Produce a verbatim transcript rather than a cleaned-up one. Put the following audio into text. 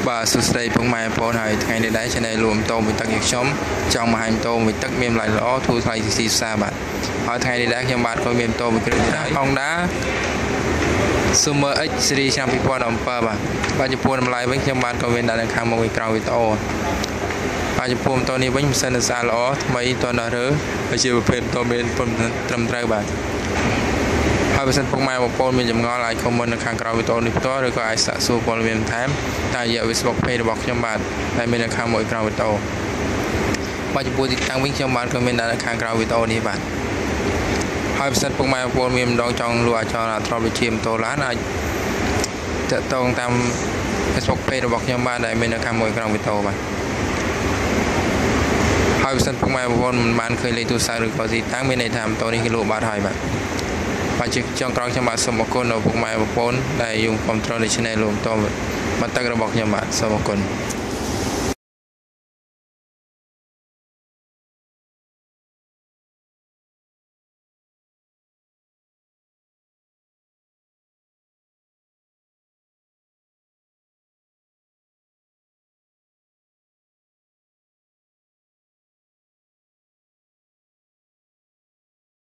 បាទសួស្តីពុកម៉ែបងប្អូនហើយថ្ងៃនេះដែរឆានែលរួមតោមួយទឹកយើងខ្ញុំចង់មកហាញតោមួយទឹកមានឡៃល្អធូរថ្លៃស៊ីផ្សារបាទហើយថ្ងៃនេះដែរខ្ញុំបាទក៏មានតោមួយគ្រឿងដែរហុងដា Summer X Series ឆ្នាំពីរពាន់ដប់ប្រាំបាទបាទចំពោះតម្លៃវិញខ្ញុំបាទក៏មានដាក់នៅខាងមុខក្រោយវីដេអូបាទចំពោះតោនេះវិញម៉ាស៊ីនសារល្អថ្មីតនរើហើយជាប្រភេទតោមានត្រឹមត្រូវបាទហើយបើសិនពុកម៉ែបងប្អូនមានចម្ងល់អាចខមមិននៅខាងក្រោយវីដេអូនេះផ្ទាល់ឬក៏អាចសាកសួរព័ត៌មានបន្ថែមតាមរយៈ Facebook Page របស់ខ្ញុំបាទដែលមាននៅខាងមុខក្រោយវីដេអូបាទចំពោះទីតាំងវិញខ្ញុំបាទក៏មានដាក់នៅខាងក្រោយវីដេអូនេះបាទហើយបើសិនពុកម៉ែបងប្អូនមានម្ដងចង់លក់អាចចង់អាត្រប់វិជាម៉ូតូឡានអាចតាក់ទងតាម Facebook Page របស់ខ្ញុំបាទដែលមាននៅខាងមុខក្រោយវីដេអូបាទហើយបើសិនពុកម៉ែបងប្អូនមិនបានឃើញលេខទូរស័ព្ទឬក៏ទីតាំងមានន័យថាម៉ូតូនេះគឺលក់បាត់ហើយបាទបាទជាចុងក្រោយខ្ញុំបាទសូមអរគុណដល់ពុកម៉ែបងប្អូនដែលយល់គ្រប់គ្រងនៃ Channel រួមតមកទឹករបស់ខ្ញុំបាទសូមអរគុណ